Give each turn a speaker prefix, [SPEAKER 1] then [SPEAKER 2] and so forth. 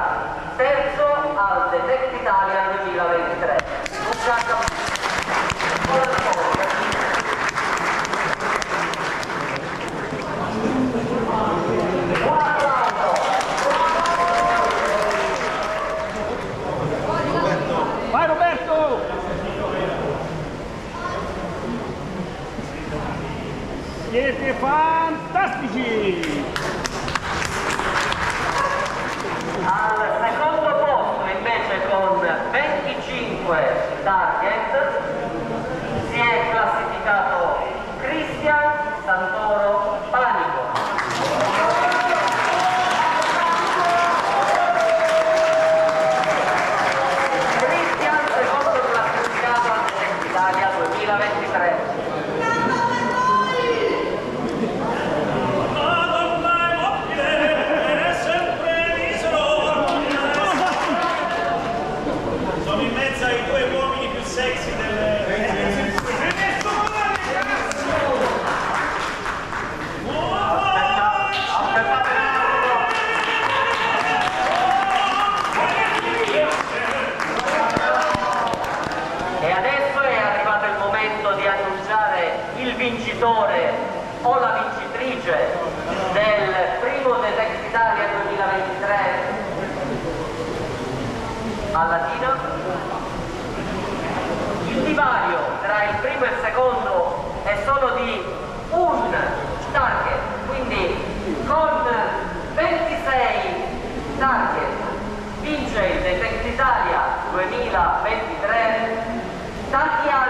[SPEAKER 1] terzo al Detect Italia 2023.
[SPEAKER 2] Vai Roberto! Siete fantastici!
[SPEAKER 1] Al secondo posto invece con 25 target si è classificato Cristian Santoro Panico. Cristian secondo classificato al Detect Italia 2023. Il vincitore o la vincitrice del primo Detect Italia 2023 a Latina. Il divario tra il primo e il secondo è solo di un target, quindi con 26 target vince il Detect Italia 2023. Tanti altri